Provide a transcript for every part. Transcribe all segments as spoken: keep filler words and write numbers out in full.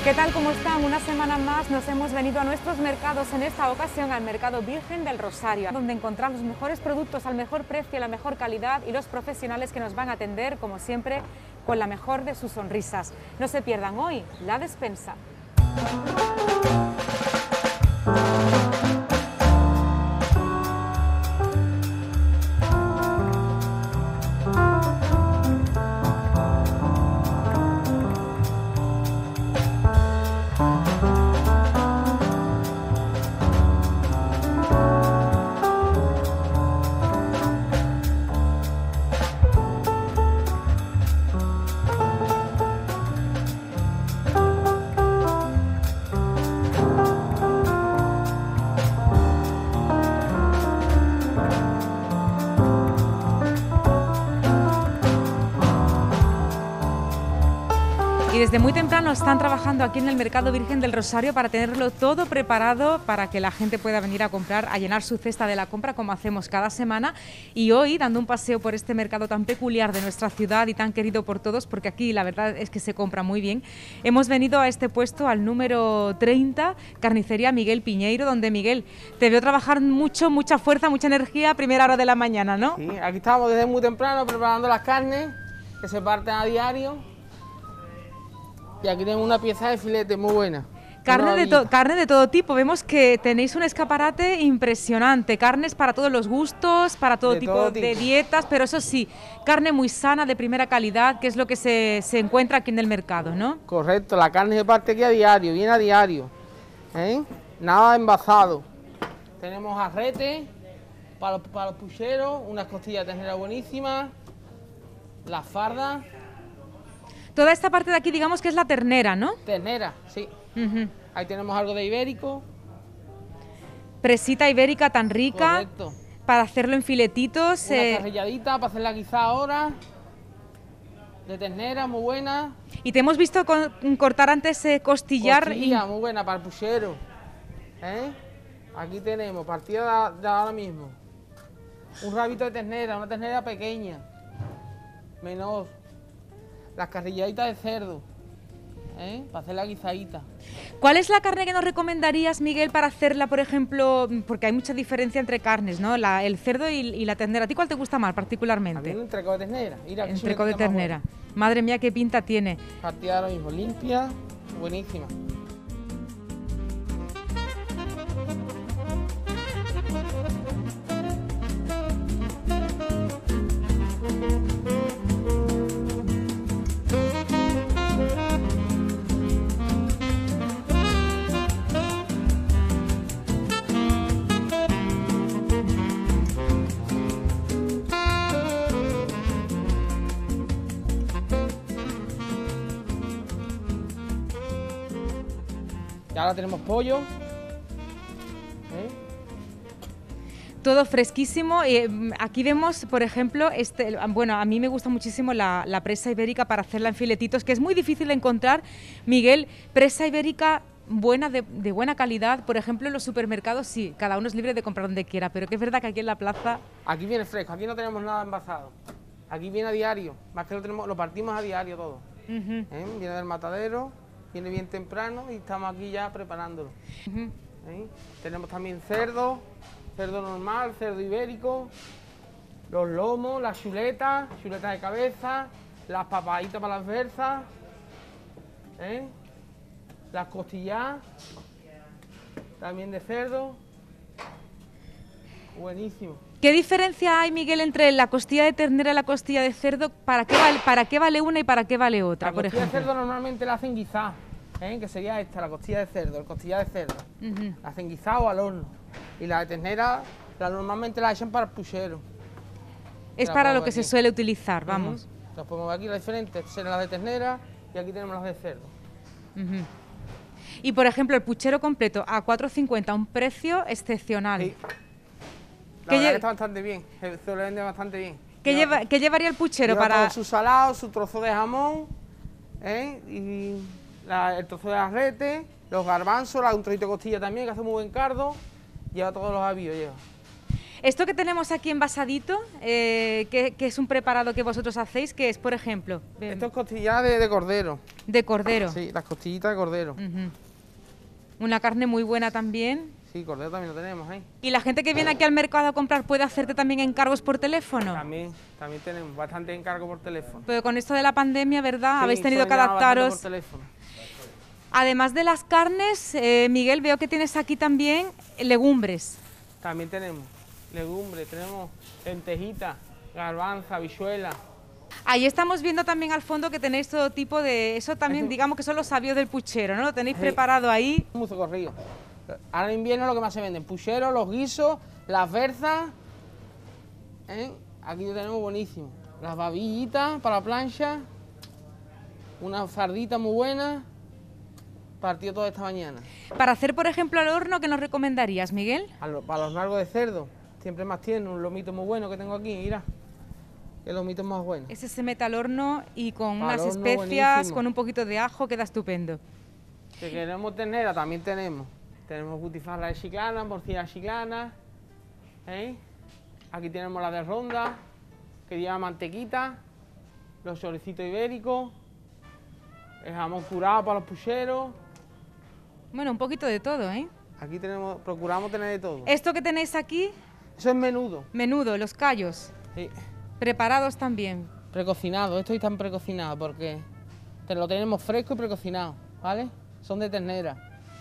¿Qué tal? ¿Cómo están? Una semana más nos hemos venido a nuestros mercados, en esta ocasión al Mercado Virgen del Rosario, donde encontrar los mejores productos al mejor precio, la mejor calidad y los profesionales que nos van a atender, como siempre, con la mejor de sus sonrisas. No se pierdan hoy la despensa. Y desde muy temprano están trabajando aquí en el Mercado Virgen del Rosario para tenerlo todo preparado para que la gente pueda venir a comprar, a llenar su cesta de la compra como hacemos cada semana. Y hoy, dando un paseo por este mercado tan peculiar de nuestra ciudad y tan querido por todos, porque aquí la verdad es que se compra muy bien, hemos venido a este puesto, al número treinta, Carnicería Miguel Piñeiro, donde, Miguel, te veo trabajar mucho, mucha fuerza, mucha energía a primera hora de la mañana, ¿no? Sí, aquí estamos desde muy temprano preparando las carnes que se parten a diario. Y aquí tenemos una pieza de filete muy buena. Carne de, to carne de todo tipo. Vemos que tenéis un escaparate impresionante. Carnes para todos los gustos, para todo, de tipo, todo de tipo. dietas, pero eso sí, carne muy sana, de primera calidad, que es lo que se, se encuentra aquí en el mercado, ¿no? Correcto, la carne se parte aquí a diario, viene a diario. ¿eh? Nada envasado. Tenemos arrete para los, para los pucheros, unas costillas de ternera buenísimas, las fardas. Toda esta parte de aquí, digamos que es la ternera, ¿no? Ternera, sí. Uh-huh. Ahí tenemos algo de ibérico. Presita ibérica tan rica. Correcto. Para hacerlo en filetitos. Una eh... carrilladita para hacerla guisada ahora. De ternera, muy buena. Y te hemos visto con, cortar antes eh, costillar. Costilla, y... muy buena para el puchero. ¿eh? Aquí tenemos, partida de, de ahora mismo. Un rabito de ternera, una ternera pequeña. Menor. Las carrilladitas de cerdo, ¿eh? Para hacer la guisadita. ¿Cuál es la carne que nos recomendarías, Miguel, para hacerla, por ejemplo? Porque hay mucha diferencia entre carnes, ¿no? La, el cerdo y, y la ternera. ¿A ti cuál te gusta más, particularmente? A mí un entreco de ternera. Mira, entreco de ternera. Madre mía, qué pinta tiene. Partida ahora mismo, limpia, buenísima. Y ahora tenemos pollo. ¿eh? Todo fresquísimo. Eh, aquí vemos, por ejemplo, este, bueno, a mí me gusta muchísimo la, la presa ibérica para hacerla en filetitos, que es muy difícil de encontrar. Miguel, presa ibérica buena, de, de buena calidad. Por ejemplo, en los supermercados sí, cada uno es libre de comprar donde quiera, pero que es verdad que aquí en la plaza... Aquí viene fresco, aquí no tenemos nada envasado. Aquí viene a diario, más que lo, tenemos, lo partimos a diario todo. Uh-huh. ¿eh? Viene del matadero. Viene bien temprano y estamos aquí ya preparándolo. Uh-huh. ¿eh? Tenemos también cerdo, cerdo normal, cerdo ibérico, los lomos, las chuletas, chuletas de cabeza, las papaditas para las berzas, ¿eh? las costillas, también de cerdo. Buenísimo. ¿Qué diferencia hay, Miguel, entre la costilla de ternera y la costilla de cerdo? ¿Para qué vale, para qué vale una y para qué vale otra, La por costilla ejemplo? de cerdo normalmente la hacen guisada, ¿eh? que sería esta, la costilla de cerdo, el costilla de cerdo. Uh-huh. La hacen guisada o al horno. Y la de ternera, la normalmente la echan para el puchero. Es para lo que aquí se suele utilizar, vamos. Uh-huh. Las pongo aquí, las diferentes, serán las de ternera y aquí tenemos las de cerdo. Uh-huh. Y por ejemplo, el puchero completo a cuatro cincuenta, un precio excepcional. Sí. La verdad que está bastante bien, se lo vende bastante bien. ¿Qué, lleva, ¿qué llevaría el puchero lleva para...? Todo su salado, su trozo de jamón, ¿eh? y la, el trozo de arrete, los garbanzos, la, un trocito de costilla también, que hace muy buen cardo, lleva todos los avíos, lleva. Esto que tenemos aquí envasadito, eh, que, que es un preparado que vosotros hacéis, que es, por ejemplo... Eh, Esto es costilla de, de cordero. De cordero. Sí, las costillitas de cordero. Uh-huh. Una carne muy buena también. Sí, cordero también lo tenemos ahí. ¿Y la gente que viene aquí al mercado a comprar puede hacerte también encargos por teléfono? También, también tenemos bastante encargo por teléfono. Pero con esto de la pandemia, ¿verdad? Sí, Habéis tenido que suelen llamar bastante adaptaros. por teléfono. Además de las carnes, eh, Miguel, veo que tienes aquí también legumbres. También tenemos legumbres, tenemos lentejitas, garbanza, habichuela. Ahí estamos viendo también al fondo que tenéis todo tipo de... Eso también, digamos que son los sabios del puchero, ¿no? Lo tenéis Sí. preparado ahí. Muy socorrido. Ahora en invierno lo que más se venden, pucheros, los guisos, las berzas. ¿eh? Aquí lo tenemos buenísimo. Las babillitas para la plancha. Una fardita muy buena. Partido toda esta mañana. Para hacer, por ejemplo, al horno, ¿qué nos recomendarías, Miguel? A lo- para los nalgos de cerdo, siempre más tiene un lomito muy bueno que tengo aquí, mira. El lomito es más bueno. Ese se mete al horno y con Al unas horno, especias, buenísimo. con un poquito de ajo, queda estupendo. Si queremos ternera, también tenemos. Tenemos butifarra de chiclana, morcilla de chiclana. ¿eh? Aquí tenemos la de ronda, que lleva mantequita, los choricitos ibéricos, el jamón curado para los pucheros. Bueno, un poquito de todo, ¿eh? Aquí tenemos, procuramos tener de todo. Esto que tenéis aquí, Eso es menudo. menudo, los callos, Sí. preparados también. Precocinado, esto está precocinado porque te lo tenemos fresco y precocinado, ¿vale? Son de ternera.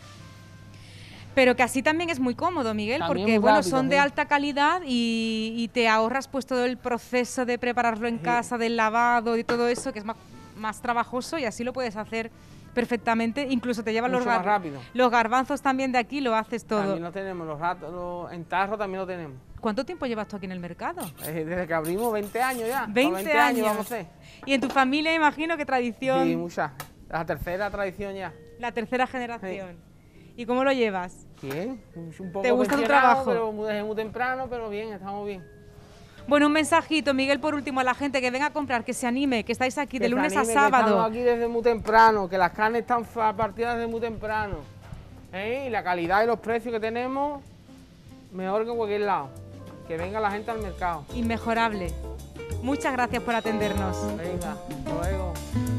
Pero que así también es muy cómodo, Miguel, También porque muy bueno, rápido, son de sí. alta calidad y, y te ahorras pues todo el proceso de prepararlo en Sí. casa, del lavado y todo eso, que es más, más trabajoso, y así lo puedes hacer perfectamente. Incluso te llevan los, Mucho más gar- rápido. los garbanzos también de aquí, lo haces todo. También lo tenemos, los ratos, los- en tarro también lo tenemos. ¿Cuánto tiempo llevas tú aquí en el mercado? Eh, Desde que abrimos, veinte años ya. veinte, veinte años. vamos a hacer. Y en tu familia, imagino que tradición, Sí, muchas. La tercera tradición ya. la tercera generación. ¿Y cómo lo llevas? Bien, un poco ¿Te gusta tu pensionado, trabajo? Pero muy- desde muy temprano, pero bien, estamos bien. Bueno, un mensajito, Miguel, por último, a la gente que venga a comprar, que se anime, que estáis aquí de Que se lunes a anime, que estamos sábado. aquí desde muy temprano, que las carnes están fa- partidas desde muy temprano. ¿eh? Y la calidad y los precios que tenemos, mejor que en cualquier lado. Que venga la gente al mercado. Inmejorable. Muchas gracias por atendernos. Venga, hasta luego.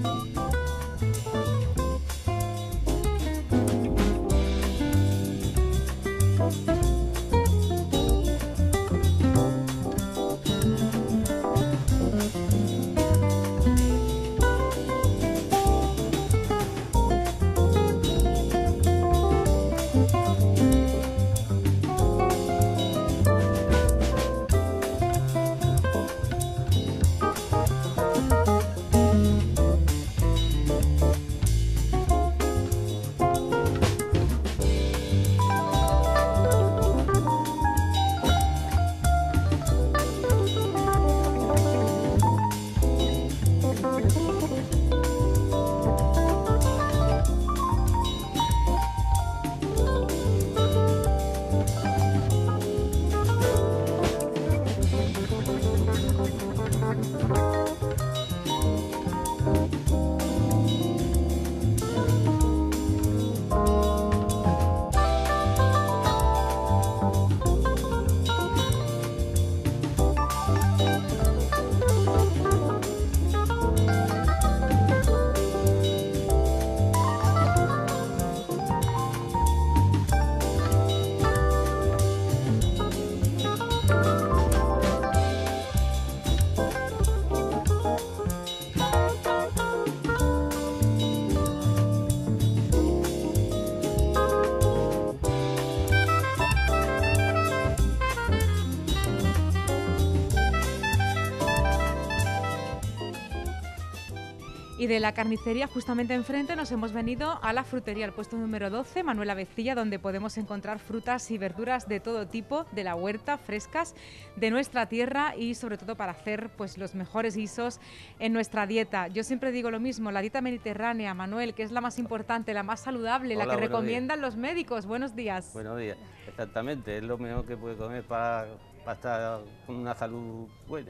Y de la carnicería, justamente enfrente, nos hemos venido a la frutería, al puesto número doce, Manuel Avecilla, donde podemos encontrar frutas y verduras de todo tipo, de la huerta, frescas, de nuestra tierra y sobre todo para hacer pues, los mejores guisos en nuestra dieta. Yo siempre digo lo mismo, la dieta mediterránea, Manuel, que es la más importante, la más saludable, Hola, la que buenos recomiendan los médicos. Buenos días. Buenos días, exactamente, es lo mejor que puede comer para, para estar con una salud buena.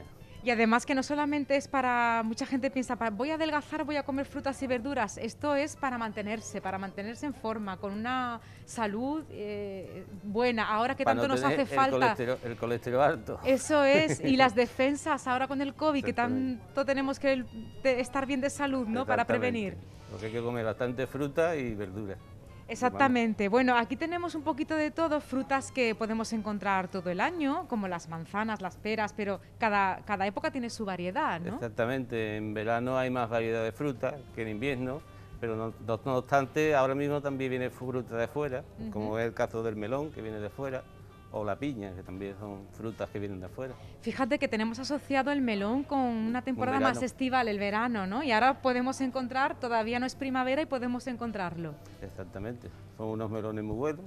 Y además que no solamente es para, mucha gente piensa, "Pa- voy a adelgazar, voy a comer frutas y verduras". Esto es para mantenerse, para mantenerse en forma, con una salud eh, buena, ahora que Para tanto no nos tener hace el falta. colesterol, el colesterol alto. Eso es, y las defensas ahora con el COVID, que Exactamente. tanto tenemos que de estar bien de salud, ¿no? Para Exactamente. prevenir. Lo que hay que comer bastante fruta y verdura. Exactamente. Bueno, aquí tenemos un poquito de todo, frutas que podemos encontrar todo el año, como las manzanas, las peras, pero cada, cada época tiene su variedad, ¿no? Exactamente, en verano hay más variedad de fruta que en invierno, pero no, no- no obstante, ahora mismo también viene fruta de fuera, Ujú. como es el caso del melón, que viene de fuera, o la piña, que también son frutas que vienen de afuera. Fíjate que tenemos asociado el melón con una temporada más verano. estival, el verano, ¿no? Y ahora podemos encontrar, todavía no es primavera y podemos encontrarlo. Exactamente, son unos melones muy buenos,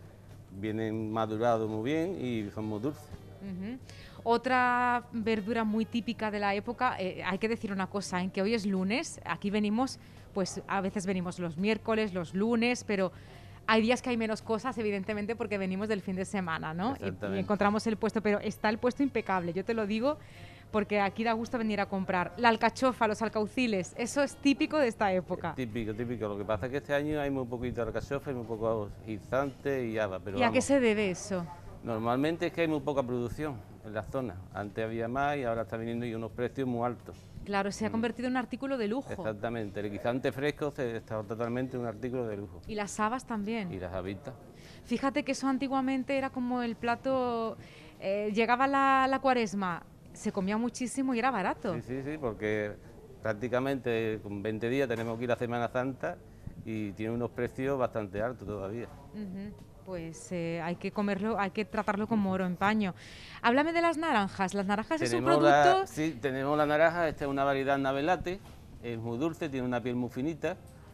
vienen madurados muy bien y son muy dulces. Ujú. Otra verdura muy típica de la época, eh, hay que decir una cosa, en que hoy es lunes, aquí venimos, pues a veces venimos los miércoles, los lunes, pero hay días que hay menos cosas, evidentemente, porque venimos del fin de semana, ¿no? Y, y Exactamente. encontramos el puesto, pero está el puesto impecable, yo te lo digo, porque aquí da gusto venir a comprar. La alcachofa, los alcauciles, eso es típico de esta época. Típico, típico. Lo que pasa es que este año hay muy poquito alcachofa y muy poco guisante y haba, pero ¿Y a qué vamos, se debe eso? normalmente es que hay muy poca producción en la zona. Antes había más y ahora está viniendo y unos precios muy altos. Claro, se ha convertido en un artículo de lujo. Exactamente, el guisante fresco se- está totalmente un artículo de lujo. Y las habas también. Y las habitas. Fíjate que eso antiguamente era como el plato, eh, llegaba la, la cuaresma, se comía muchísimo y era barato. Sí, sí, sí, porque prácticamente con veinte días tenemos que ir a Semana Santa y tiene unos precios bastante altos todavía. Ujú. Pues eh, hay que comerlo, hay que tratarlo como oro en paño. Háblame de las naranjas. Las naranjas es un Tenemos la- producto... sí, tenemos la naranja, esta es una variedad navelate, es muy dulce, tiene una piel muy finita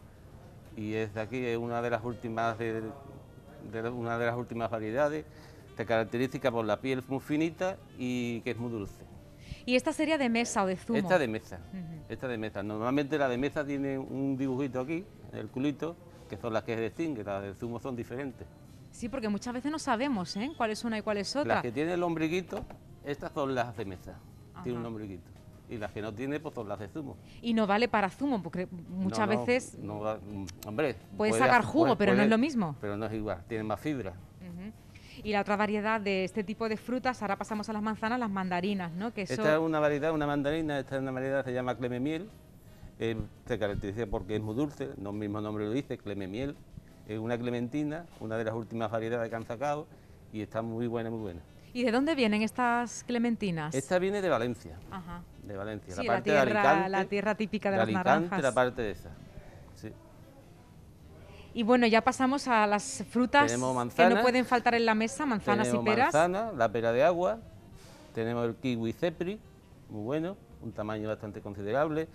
y es de aquí, es una de las últimas de, de una de las últimas variedades, se caracteriza por la piel muy finita y que es muy dulce. Y esta sería de mesa o de zumo. Esta de mesa, Ujú. esta de mesa. Normalmente la de mesa tiene un dibujito aquí, en el culito, que son las que se distinguen, las del zumo son diferentes. Sí, porque muchas veces no sabemos ¿eh? cuál es una y cuál es otra. Las que tienen el ombliguito, estas son las de mesa, tiene un Ajá. ombliguito. Y las que no tiene, pues son las de zumo. Y no vale para zumo, porque muchas No, no, veces... no va- mm, hombre, Puedes puede sacar hacer- jugo, puede- pero no puede- es lo mismo. Pero no es igual, tiene más fibra. Ujú. Y la otra variedad de este tipo de frutas, ahora pasamos a las manzanas, las mandarinas, ¿no? Que eso... Esta es una variedad, una mandarina, esta es una variedad que se llama clememiel. Eh, se caracteriza porque es muy dulce, no el mismo nombre lo dice, clememiel. Es una clementina, una de las últimas variedades que han sacado y está muy buena, muy buena. ¿Y de dónde vienen estas clementinas? Esta viene de Valencia, Ajá. de Valencia, Sí, la la parte de tierra, Alicante. la tierra típica de, de las Alicante, naranjas. la parte de esa. Sí. Y bueno, ya pasamos a las frutas Tenemos que no manzanas, pueden faltar en la mesa, manzanas Tenemos y peras. manzana, la pera de agua, tenemos el kiwi cepri, muy bueno, un tamaño bastante considerable.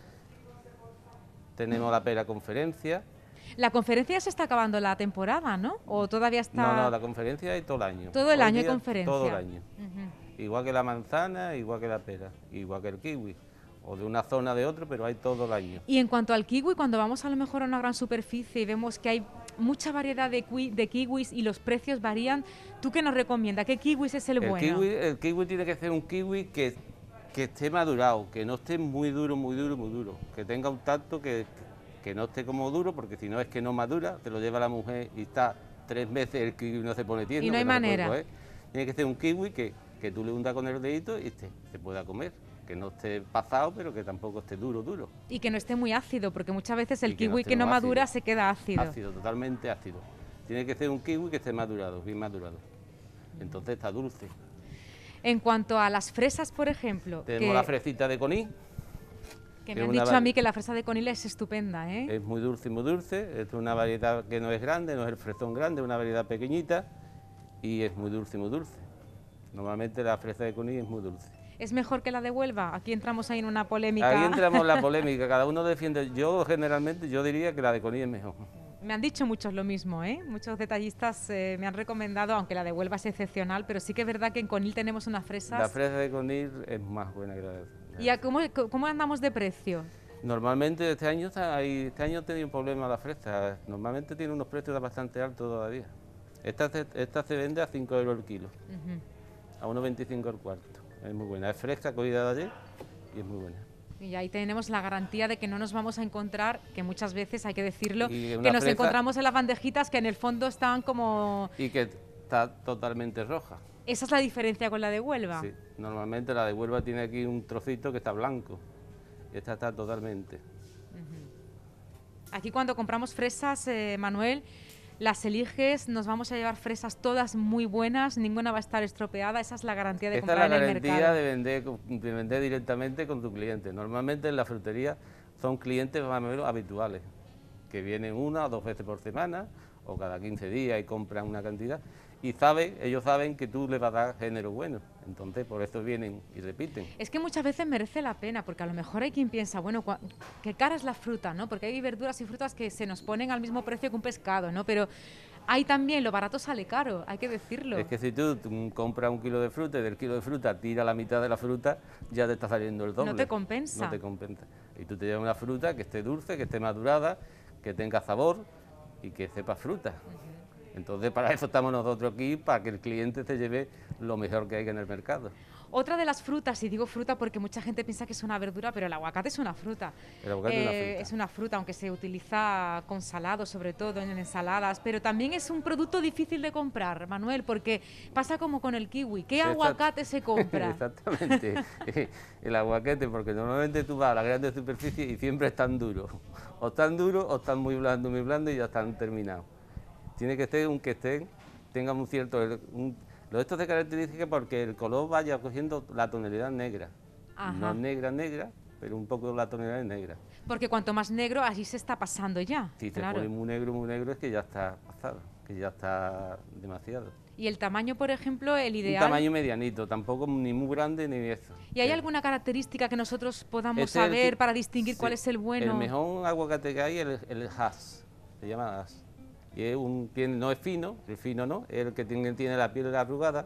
Tenemos la pera conferencia. La conferencia ya se está acabando la temporada, ¿no? ¿O todavía está...? No, no, la conferencia es todo el año. Todo el Hoy año hay día, conferencia. Todo el año. Ujú. Igual que la manzana, igual que la pera, igual que el kiwi. O de una zona de otra, pero hay todo el año. Y en cuanto al kiwi, cuando vamos a lo mejor a una gran superficie y vemos que hay mucha variedad de, qui- de kiwis y los precios varían, ¿tú qué nos recomiendas? ¿Qué kiwis es el, El bueno? kiwi, el kiwi tiene que ser un kiwi que, que esté madurado, que no esté muy duro, muy duro, muy duro. Que tenga un tacto que, que no esté como duro, porque si no es que no madura, te lo lleva la mujer y está tres meses el kiwi no se pone tierno. Y no hay que se puede manera. coger. Tiene que ser un kiwi que, que tú le hundas con el dedito y te, se pueda comer. Que no esté pasado, pero que tampoco esté duro, duro. Y que no esté muy ácido, porque muchas veces el Y que no kiwi esté que no muy madura ácido. se queda ácido. Ácido, totalmente ácido. Tiene que ser un kiwi que esté madurado, bien madurado. Entonces está dulce. En cuanto a las fresas, por ejemplo, Tenemos que, la fresita de coní, que que me es han una dicho a vari- mí que la fresa de conila es estupenda, ¿eh? es muy dulce, muy dulce. Es una variedad que no es grande, no es el fresón grande, es una variedad pequeñita y es muy dulce, muy dulce. Normalmente la fresa de coní es muy dulce. ¿Es mejor que la de Huelva? Aquí entramos ahí en una polémica. Ahí entramos en la polémica, cada uno defiende. Yo generalmente yo diría que la de coní es mejor. Me han dicho muchos lo mismo, ¿eh? Muchos detallistas eh, me han recomendado, aunque la de Huelva es excepcional, pero sí que es verdad que en Conil tenemos unas fresas. La fresa de coní es más buena que la de... ¿Y a cómo, cómo andamos de precio? Normalmente este año está ahí- este año he tenido un problema la fresa. Normalmente tiene unos precios bastante altos todavía. Esta se, esta se vende a cinco euros el kilo, Ujú. a uno veinticinco el cuarto. es muy buena, es fresca, cogida de ayer y es muy buena. Y ahí tenemos la garantía de que no nos vamos a encontrar, que muchas veces, hay que decirlo, Y una que nos fresa- encontramos en las bandejitas que en el fondo están como... Y que está totalmente roja. Esa es la diferencia con la de Huelva. Sí, normalmente la de Huelva tiene aquí un trocito que está blanco. Y esta está totalmente. Aquí cuando compramos fresas, eh, Manuel, las eliges, nos vamos a llevar fresas todas muy buenas, ninguna va a estar estropeada, esa es la garantía de Esta es comprar la en el garantía mercado. de vender, de vender directamente con tu cliente. Normalmente en la frutería son clientes más o menos habituales, que vienen una o dos veces por semana o cada quince días y compran una cantidad. Y saben, ellos saben que tú les vas a dar género bueno, entonces por eso vienen y repiten. Es que muchas veces merece la pena, porque a lo mejor hay quien piensa, bueno, cua- qué cara es la fruta, ¿no? Porque hay verduras y frutas que se nos ponen al mismo precio que un pescado, ¿no? Pero hay también, lo barato sale caro, hay que decirlo. Es que si tú, tú compras un kilo de fruta y del kilo de fruta tira la mitad de la fruta, ya te está saliendo el doble. No te compensa. No te compensa. Y tú te llevas una fruta que esté dulce, que esté madurada, que tenga sabor y que sepa fruta. Entonces, para eso estamos nosotros aquí, para que el cliente se lleve lo mejor que hay en el mercado. Otra de las frutas, y digo fruta porque mucha gente piensa que es una verdura, pero el aguacate es una fruta. El aguacate es una Eh, fruta. es una fruta, aunque se utiliza con salado, sobre todo en ensaladas, pero también es un producto difícil de comprar, Manuel, porque pasa como con el kiwi. ¿Qué Sí, aguacate exact- se compra? Exactamente, el aguacate, porque normalmente tú vas a la grande superficie y siempre están duros. O están duros o están muy blandos, muy blandos y ya están terminados. Tiene que ser un que estén, tengan un cierto... Un, lo de esto se caracteriza porque el color vaya cogiendo la tonalidad negra. Ajá. No negra, negra, pero un poco la tonalidad es negra. Porque cuanto más negro, así se está pasando ya. Si se claro. pone muy negro, muy negro, es que ya está pasado, que ya está demasiado. Y el tamaño, por ejemplo, el ideal... Un tamaño medianito, tampoco ni muy grande ni eso. ¿Y hay Eh, alguna característica que nosotros podamos Este es el saber que- para distinguir sí, cuál es el bueno? El mejor aguacate que hay es el, el Hass, se llama Hass. Y es un, tiene, no es fino, el fino no, es el que tiene, tiene la piel arrugada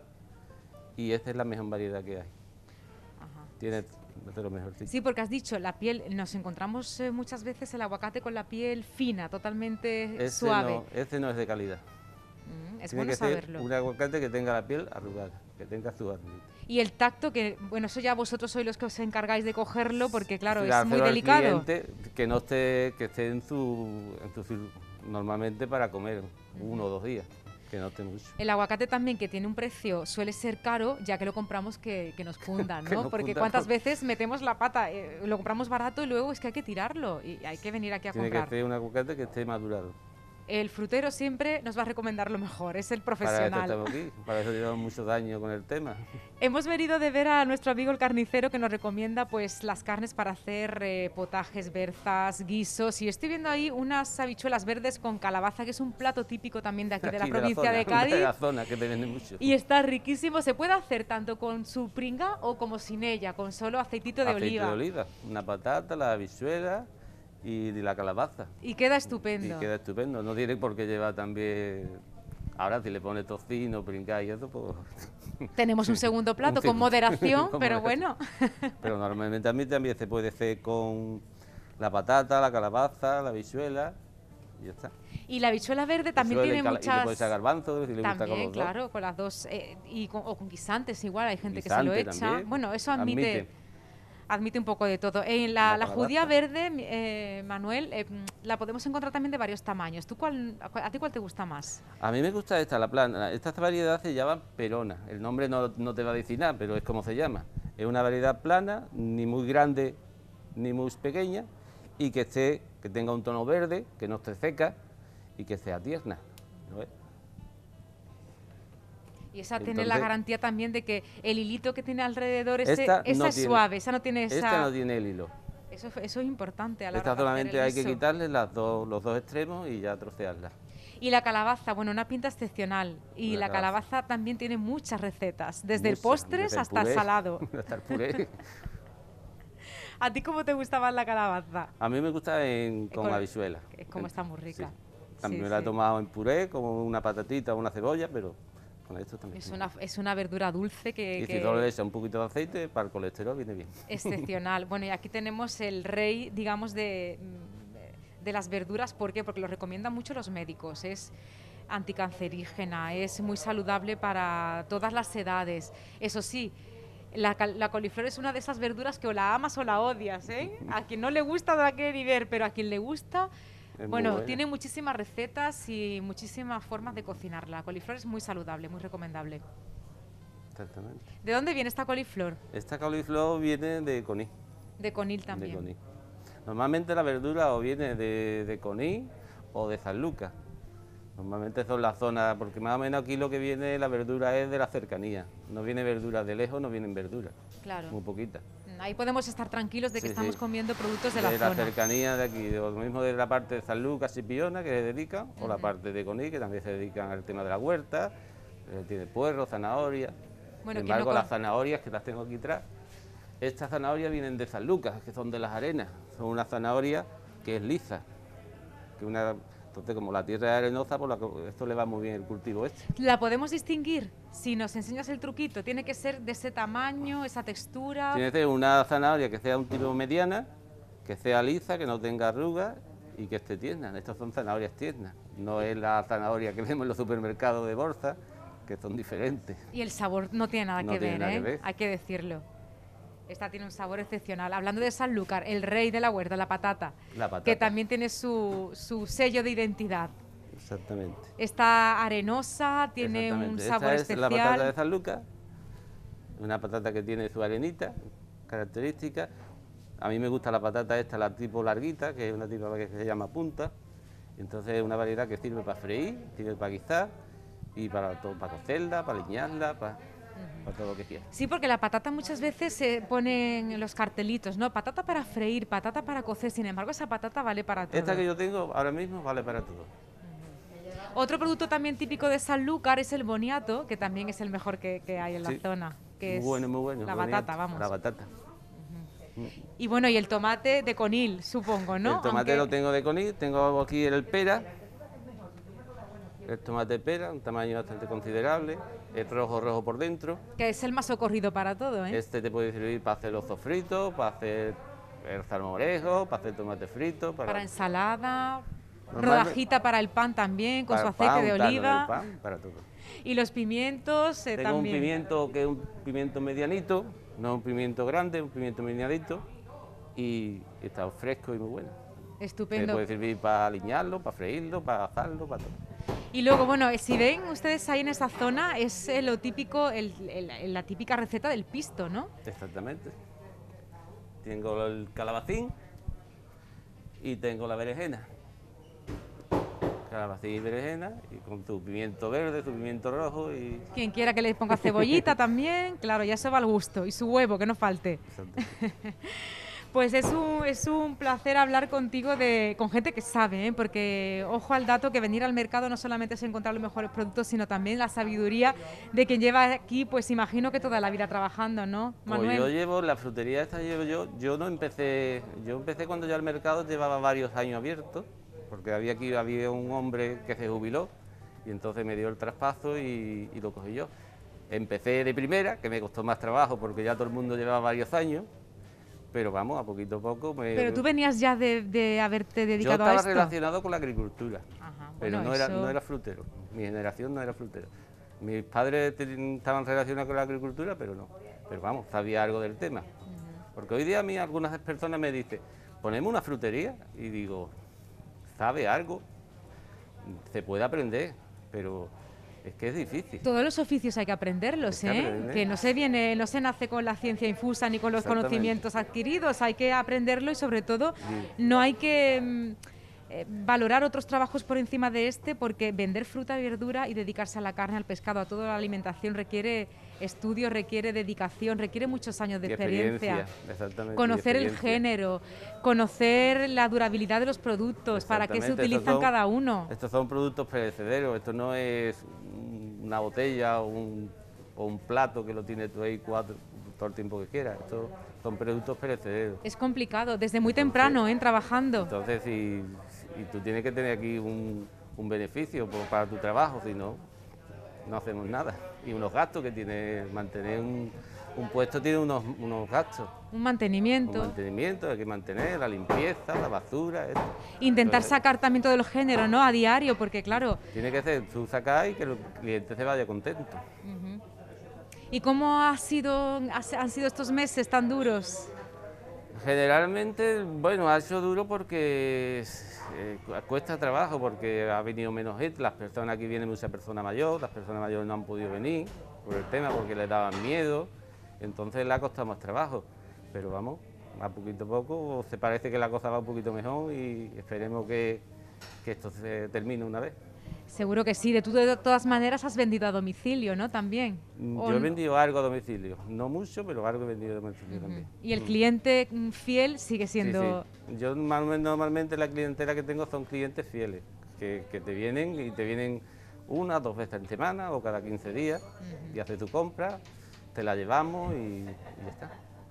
y esta es la mejor variedad que hay. Ajá. Tiene de lo mejorcito. Sí, porque has dicho, la piel, nos encontramos eh, muchas veces el aguacate con la piel fina, totalmente Ese suave. no, ese no es de calidad. Mm, es Tiene bueno que ser saberlo. un aguacate que tenga la piel arrugada, que tenga su arruguita. Y el tacto, que bueno, eso ya vosotros sois los que os encargáis de cogerlo, porque claro, es Dárselo muy al delicado. cliente, que no esté, que esté en su, en su fil- normalmente para comer uno o dos días, que no esté mucho. El aguacate también, que tiene un precio, suele ser caro, ya que lo compramos que, que nos fundan, Que ¿no? nos Porque fundan, cuántas ¿no? veces metemos la pata, eh, lo compramos barato y luego es que hay que tirarlo y hay que venir aquí a Tiene comprar. que ser un aguacate que esté madurado. El frutero siempre nos va a recomendar lo mejor, es el Para eso profesional. estamos aquí, para eso llevamos muchos años con el tema. Hemos venido de ver a nuestro amigo el carnicero que nos recomienda pues las carnes para hacer eh, potajes, berzas, guisos, y estoy viendo ahí unas habichuelas verdes con calabaza, que es un plato típico también de aquí, de la Aquí provincia zona, de Cádiz. De la zona, que te venden mucho. Y está riquísimo, se puede hacer tanto con su pringa o como sin ella, con solo aceitito de Aceite oliva. de oliva, una patata, la habichuela y la calabaza. Y queda estupendo. Y queda estupendo, no tiene por qué llevar también... Ahora si le pone tocino, pringa y eso, pues... Tenemos un segundo plato Un con segundo. moderación, Con pero moderación. bueno. Pero normalmente a mí también se puede hacer con la patata, la calabaza, la habichuela y ya está. Y la habichuela verde también Habichuela y tiene cala- Y le muchas... puede echar garbanzo, si le gusta con También, los dos. claro, con las dos. eh, y con, o con guisantes igual, hay gente que se lo Guisante echa. también, Bueno, eso admite, admite. admite un poco de todo. En la, La la judía calabaza. verde, mi- eh, Manuel, eh, mm, la podemos encontrar también de varios tamaños. ¿Tú cuál, a, cuál- a ti cuál te gusta más? A mí me gusta esta, la plana. Esta variedad se llama perona. El nombre no, no te va a decir nada, pero es como se llama. Es una variedad plana, ni muy grande ni muy pequeña, y que esté, que tenga un tono verde, que no esté seca y que sea tierna. ¿No ves? Y esa tiene la Entonces- garantía también de que el hilito que tiene alrededor, ese, Esta esa no es tiene- suave, esa no tiene esa... Esta no tiene el hilo. eso, eso es importante a la Esta hora de hacer solamente el hay que guiso. quitarle las dos, los dos extremos y ya trocearla. Y la calabaza, bueno, una pinta excepcional. Y La la calabaza. calabaza también tiene muchas recetas, desde el Muchas, postres desde hasta el puré, salado. hasta el puré. ¿A ti cómo te gusta más la calabaza? A mí me gusta en, con Con- habichuela. es como está muy rica. Sí. También Sí, me la he sí. tomado en puré, como una patatita o una cebolla, pero con esto también. Es una, es una verdura dulce que, Y que si solo le echa un poquito de aceite, para el colesterol viene bien. excepcional. Bueno, y aquí tenemos el rey, digamos, de, mm, de las verduras. ¿Por qué? Porque lo recomiendan mucho los médicos. Es anticancerígena, es muy saludable para todas las edades. Eso sí, La, la coliflor es una de esas verduras que o la amas o la odias, ¿eh? A quien no le gusta no la quiere ni ver, pero a quien le gusta, Es bueno, muy tiene muchísimas recetas y muchísimas formas de cocinarla. La coliflor es muy saludable, muy recomendable. Exactamente. ¿De dónde viene esta coliflor? Esta coliflor viene de Conil. De Conil también. De Conil. Normalmente la verdura o viene de, de Conil o de San Lucas. Normalmente son las zonas, porque más o menos aquí lo que viene, la verdura es de la cercanía. No viene verdura de lejos, no vienen verduras. Claro. Muy poquitas. Ahí podemos estar tranquilos de que Sí, estamos sí. comiendo productos de, De la la zona. cercanía de aquí, de lo mismo de la parte de San Lucas y Piona, que se dedican, o la parte de Conil, que también se dedican al tema de la huerta, eh, tiene puerro, zanahoria. Bueno, Sin quien no embargo, con- las zanahorias, que las tengo aquí atrás, estas zanahorias vienen de San Lucas, que son de las arenas. Son una zanahoria que es lisa. Que una, entonces, como la tierra es arenosa, pues la- esto le va muy bien el cultivo este. ¿La podemos distinguir? Si nos enseñas el truquito, tiene que ser de ese tamaño, esa textura. Tiene que ser una zanahoria que sea un tipo mediana, que sea lisa, que no tenga arrugas y que esté tierna. Estas son zanahorias tiernas. No es la zanahoria que vemos en los supermercados de bolsa, que son diferentes. Y el sabor no tiene nada, No que, tiene ver, nada ¿eh? que ver. Hay que decirlo. Esta tiene un sabor excepcional. Hablando de Sanlúcar, el rey de la huerta, la patata, La patata. que también tiene su, su sello de identidad. Exactamente. Está arenosa, tiene un Exactamente. sabor Esta especial. es la patata de San Lucas, una patata que tiene su arenita característica. A mí me gusta la patata esta, la tipo larguita, que es una tipo que se llama punta. Entonces es una variedad que sirve para freír, sirve para guisar y para, todo, para cocerla, para liñarla, para, para todo lo que quieras. Sí, porque la patata muchas veces se ponen en los cartelitos, ¿no? Patata para freír, patata para cocer. Sin embargo, esa patata vale para todo. Esta que yo tengo ahora mismo vale para todo. Otro producto también típico de Sanlúcar es el boniato, que también es el mejor que, que hay en la Sí. zona. Que Muy es bueno, muy bueno. La boniato. batata, vamos. La batata. Y bueno, y el tomate de Conil, supongo, ¿no? El tomate Aunque- lo tengo de Conil, tengo aquí el pera, el tomate pera, un tamaño bastante considerable, es rojo rojo por dentro. Que es el más socorrido para todo, ¿eh? Este te puede servir para hacer los sofritos, para hacer el salmorejo, para hacer tomate frito, para, Para ensalada, Normalmente- rodajita para el pan también, con para su el aceite pan, de untarlo en oliva. el pan, para todo. Y los pimientos eh, Tengo también. un pimiento que es un pimiento medianito, no un pimiento grande, un pimiento medianito y está fresco y muy bueno. Me Estupendo. puede servir para aliñarlo, para freírlo, para asarlo, para todo. Y luego, bueno, eh, si ven ustedes ahí en esa zona, es eh, lo típico, el- el- la típica receta del pisto, ¿no? Exactamente. Tengo el calabacín y tengo la berenjena. Calabacín y berenjena, y con su pimiento verde, su pimiento rojo y... Quien quiera que le ponga cebollita también, claro, ya se va al gusto. Y su huevo, que no falte. Exactamente. Pues es un, es un placer hablar contigo de, con gente que sabe, ¿eh? Porque ojo al dato que venir al mercado no solamente es encontrar los mejores productos, sino también la sabiduría de quien lleva aquí, pues imagino que toda la vida trabajando, ¿no, Manuel? Pues yo llevo, la frutería esta llevo yo, yo no empecé, yo empecé cuando ya el mercado llevaba varios años abierto, porque había aquí, había un hombre que se jubiló y entonces me dio el traspaso y, y lo cogí yo. Empecé de primera, que me costó más trabajo porque ya todo el mundo llevaba varios años, pero vamos, a poquito a poco me... Pero tú venías ya de, de haberte yo dedicado estaba a esto. relacionado con la agricultura, Ajá, pero bueno, no, era, eso- no era frutero, mi generación no era frutero. Mis padres te- estaban relacionados con la agricultura, pero no. Pero vamos, sabía algo del tema. Porque hoy día a mí algunas personas me dicen, ponemos una frutería, y digo, ¿sabe algo? Se puede aprender, pero es que es difícil. Todos los oficios hay que aprenderlos, Hay que ¿eh? aprender. Que no se viene, no se nace con la ciencia infusa ni con los Exactamente. conocimientos adquiridos, hay que aprenderlo y sobre todo Sí. no hay que mm, eh, valorar otros trabajos por encima de este, porque vender fruta y verdura y dedicarse a la carne, al pescado, a toda la alimentación requiere estudio, requiere dedicación, requiere muchos años de Y experiencia. exactamente, y Conocer el experiencia. género, conocer la durabilidad de los productos, para qué se Exactamente, estos utilizan son- cada uno. Estos son productos perecederos, esto no es una botella o un, o un plato que lo tienes tú ahí cuatro, todo el tiempo que quieras. Estos son productos perecederos. Es complicado, desde muy Entonces- temprano, ¿eh? Trabajando. Entonces, si, si tú tienes que tener aquí un, un beneficio por- para tu trabajo, si no, no hacemos nada. Y unos gastos que tiene, mantener un, un puesto tiene unos, unos gastos. Un Un mantenimiento. mantenimiento, hay que mantener la limpieza, la basura, esto. Intentar Entonces, sacar también todo el género, ¿no? A diario, porque claro. Tiene que ser tú sacar y que el cliente se vaya contento. Ujú. ¿Y cómo ha sido, han sido estos meses tan duros? Generalmente, bueno, ha sido duro porque eh, cuesta trabajo, porque ha venido menos gente, las personas aquí vienen mucha persona mayor, las personas mayores no han podido venir por el tema, porque les daban miedo, entonces le ha costado más trabajo, pero vamos, a poquito a poco, se parece que la cosa va un poquito mejor y esperemos que, que esto se termine una vez. Seguro que sí, de, tú de todas maneras has vendido a domicilio, ¿no? También. Yo he vendido algo a domicilio, no mucho, pero algo he vendido a domicilio uh-huh. también. ¿Y el cliente fiel sigue siendo...? Sí, sí. Yo normalmente la clientela que tengo son clientes fieles, que, que te vienen y te vienen una, dos veces en semana o cada quince días uh-huh. y haces tu compra, te la llevamos y, y ya está.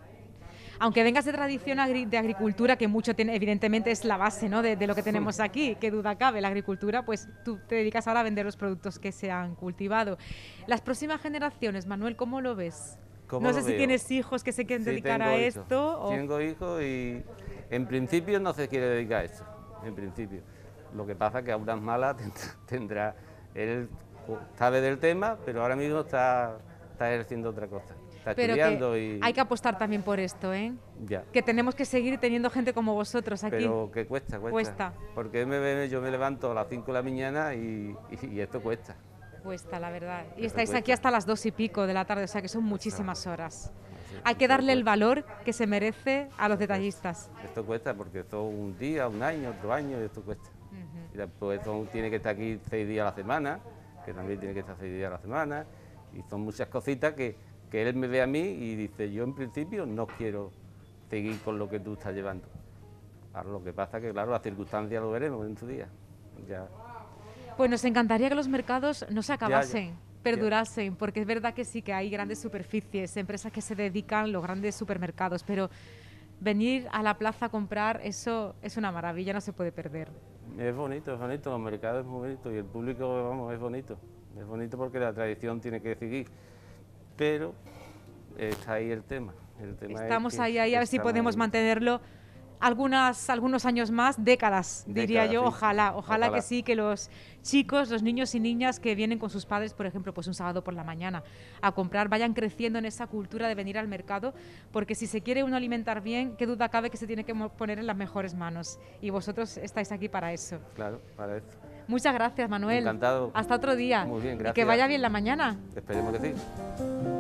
Aunque vengas de tradición agri de agricultura, que mucho tiene, evidentemente es la base, ¿no? de, de lo que tenemos aquí, qué duda cabe, la agricultura, pues tú te dedicas ahora a vender los productos que se han cultivado. Las próximas generaciones, Manuel, ¿cómo lo ves? No sé si veo? tienes hijos que se quieren sí, dedicar a hijos. esto. O... Tengo hijos y en principio no se quiere dedicar a esto, en principio. Lo que pasa es que a unas malas tendrá, él sabe del tema, pero ahora mismo está, está ejerciendo otra cosa. Está pero estudiando que y... hay que apostar también por esto, ¿eh? Ya. Que tenemos que seguir teniendo gente como vosotros aquí. Pero que cuesta, cuesta. Cuesta. Porque me, yo me levanto a las cinco de la mañana y, y, y esto cuesta. Cuesta, la verdad. Y esto estáis cuesta. aquí hasta las dos y pico de la tarde, o sea que son muchísimas horas. Sí, hay que darle el valor que se merece a los detallistas. Esto cuesta porque esto un día, un año, otro año, y esto cuesta. Uh-huh. Y después esto tiene que estar aquí seis días a la semana, que también tiene que estar seis días a la semana, y son muchas cositas que... que él me ve a mí y dice, yo en principio no quiero seguir con lo que tú estás llevando. Ahora lo que pasa es que, claro, las circunstancias lo veremos en su día. Ya. Pues nos encantaría que los mercados no se acabasen, ya, ya. perdurasen, ya. Porque es verdad que sí, que hay grandes superficies, empresas que se dedican, los grandes supermercados, pero venir a la plaza a comprar, eso es una maravilla, no se puede perder. Es bonito, es bonito, los mercados es muy bonito y el público, vamos, es bonito. Es bonito porque la tradición tiene que seguir. Pero está ahí el tema. El tema Estamos es ahí, ahí, a ver si podemos ahí. mantenerlo algunas, algunos años más, décadas, décadas diría yo, sí. ojalá, ojalá, ojalá que sí, que los chicos, los niños y niñas que vienen con sus padres, por ejemplo, pues un sábado por la mañana a comprar, vayan creciendo en esa cultura de venir al mercado, porque si se quiere uno alimentar bien, qué duda cabe que se tiene que poner en las mejores manos, y vosotros estáis aquí para eso. Claro, para eso. Muchas gracias, Manuel. Encantado. Hasta otro día. Muy bien, gracias. Y que vaya bien la mañana. Esperemos que sí.